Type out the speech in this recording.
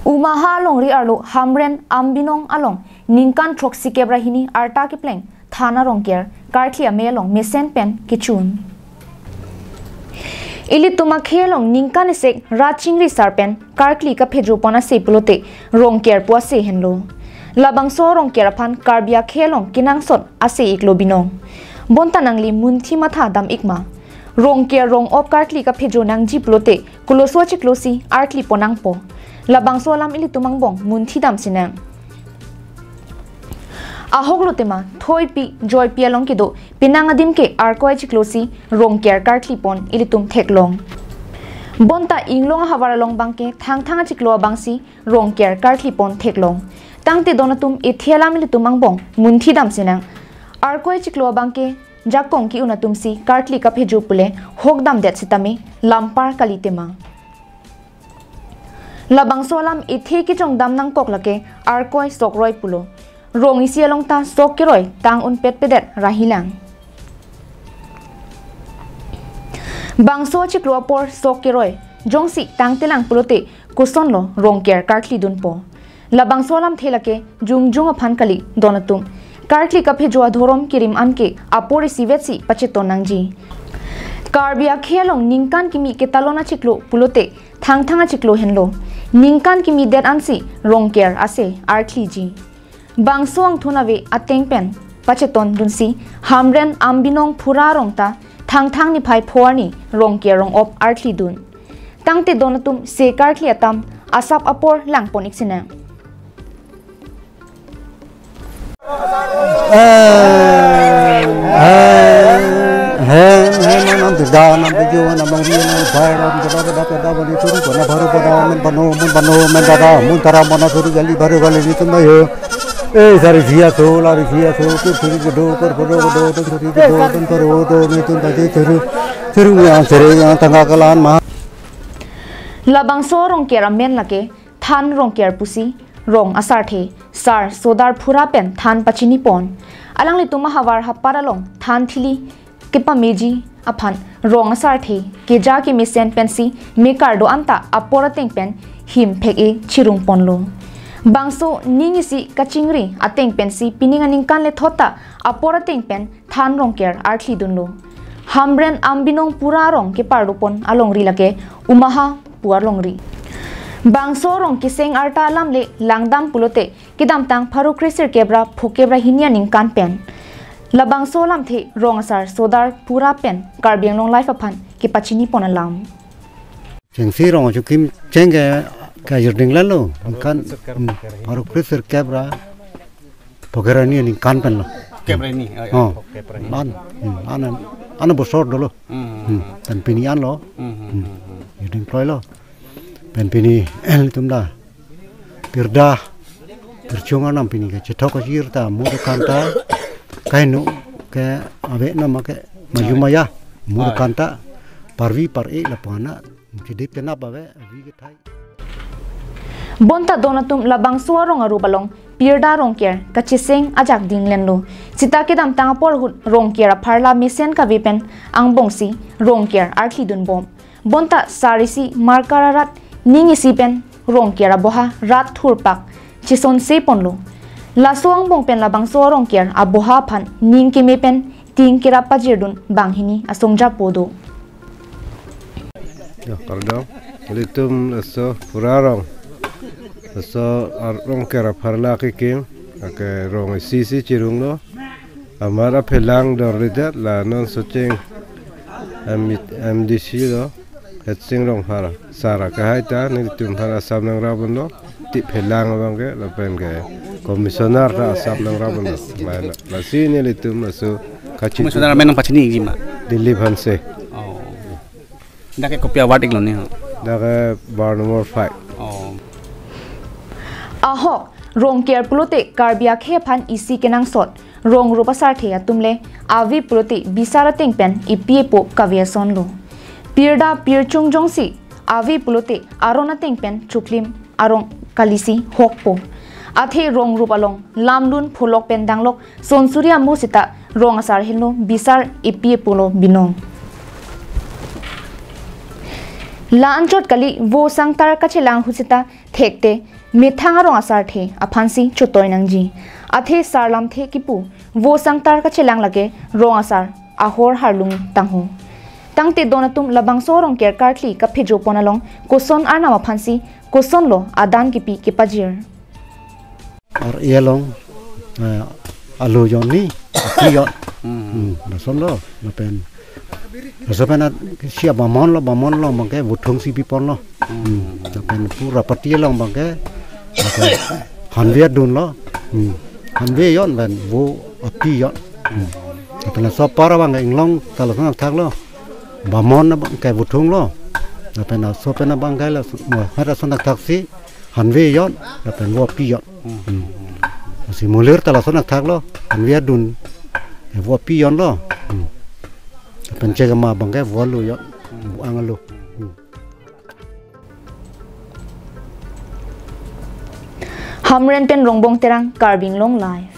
Umaha long ri arlo hamren ambinong along ningkan troksi kebra hini arta ki pleng thana rongker karthia me long mesen pen kichun ili tuma khelong ningkan sek rachingri sarpen karkli ka phedru pona se pulote rongker po se henlo labangso rongker aphan karbia khelong kinangsot ase iklo binong bonta nangli munthi matha dam ikma rongker rong op karkli ka phedru nang ji pulote kuloso chiklosi artli ponang po labangso lam ili tumang bong munthi dam sinang ahoglo tema thoi pi joy pi along kido pinangadim ke arkoi chiklosi rongker kartli pon ili tum theklong bonta inglong hawara long bangke thang chiklo bangsi rongker kartli pon theklong tangte donatum ethialam ili tumang bong munthi dam sinang arkoi chiklo bangke jakong ki unatum si kartli ka pheju pule hokdam det sitame lampar kalitema labang solam ithe ki chong dam nang kok lake arkoi sokroi pulo rong isi along ta sok kiroi tang un pet pedet rahilang bangso chiklo por sok kiroi jongsi tang telang pulote kuson lo rongker kartli dunpo labang solam thelake jungjung aphan kali donatum kartli ka phejwa thorom kirim anke apori sivetsi pacheton nangji karbia khelong ningkan kimi ke talona chiklo pulote thang chiklo henlo ningkan kimi det ansi rongker ase artli ji bangsong thunawe ateng pen pacheton dunsi hamren ambinong phura rongta thang ni phai phorni rongker rong op artli dun tangte donatum se kartli atam asap apor langpon iksina labangso rongker amen lake than rongker pusi rong asar the sar sodar phura pen than pachini pon alangli tuma hawar haparalong than thili kepa meji aphan rong asar the keja ki misen pensi mekardo anta aporateng pen him phege chirung ponlo bangso ningisi kachingri ateng pensi pininganing kan le thota aporateng pen than rongker arthli dunlo hamren ambinong pura rong ke pardupon alongri lake umaha puarlongri bangso rong kiseng arta lamle langdam pulote kidam tang pharu krisir kebra phokebra hinia ning kan pen labangso lam the rong asar sodar pura pen karbiang long life aphan ki pachini ponalam jengsi rong jukim jengge ka yurding lalo kan pharu krisir kebra phokera ni ning kan pen lo kebra ni ana bosor dolo tan pinian lo yurding kloi lo pen pini el tumda pirda percuma nam pini ke cetok jirta mudu kanta kainu ke ave nama ke majumaya mudu kanta parvi par e la pana kidip tena bave vi ke thai bonta donatum labang suarong aru balong pirda rongker kachiseng ajak dinglenlo sita kedam tang por rongker pharla misen ka vipen ang bongsi rongker arthli dun bom bonta sarisi markararat ningi sipen rongker aboha rat thurpak chison se ponlo lasong bong pen labang so rongker aboha phan ning ke me pen ting kera pajirdun banghini asongja podo ya kardo litum so purarong so rongker pharla ke kim ake rong sisi chirung lo amara phelang dor ridat la non socheng mdc lo sing rong phara sara ka haita ni tum phara samnang rabon lo ti phelang bang ke la pen ke komisioner ra samnang rabon lo la sini li tum so kachi komisioner menang pachini gima dilli bhanse oh dake kopia watik lo ni dake bar number 5 oh aho rongker pulote karbia khe phan isi kenang sot rong rupasar the atumle avi pulote bisara teng pen ipiepo kaviason lo pirda pirchung jongsi avi pulote arona teng pen chuklim arong kalisi hokpo athe rong rupalong lamlun pholok pen danglok sonsuria musita rong asar hello bisar ipie polo binong la anjot kali wo sang tar ka chelang husita thekte mithang arong asar the aphansi chutoi nangji athe sarlam the kipu wo sang tar ka chelang lage rong asar ahor harlung tanghu tangte donatum labang sorong ker kartli ka phejo ponalong koson arna aphansi koson lo adan kipi kipajir or yelong alo yoni kiyo na son lo na pen so pen sia bamon lo bangke wuthung si pipon lo na pen pura pati lo bangke hanwe dun lo hanwe yon ben wo api yon na pen so para bang inglong talo sang thak lo bamon na bangke wuthung lo na pen so pen bangke la mo hara son thak si hanwe yon na pen wo api yon si mulir tala sonak thak lo hanwe dun wo api yon lo pencega ma bangke volu yo angalu hamren pen rongbong terang karbing long lai